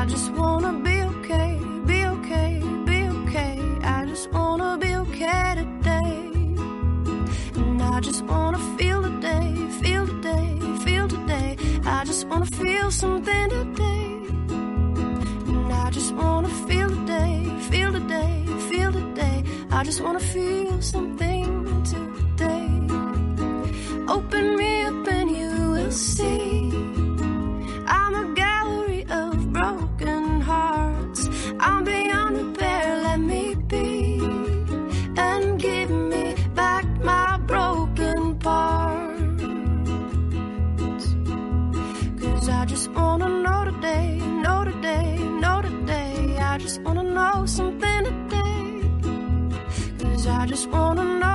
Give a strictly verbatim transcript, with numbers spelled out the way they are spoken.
just wanna be okay, be okay, be okay. I just wanna be okay today. And I just wanna feel today, feel today, feel today. I just wanna feel something today. And I just wanna feel today, feel today, feel today. I just wanna feel something today. Open me up and you will see I'm a gallery of broken hearts. I'm beyond repair, let me be. And give me back my broken parts. Cause I just wanna know today, know today, know today. I just wanna know something today. Cause I just wanna know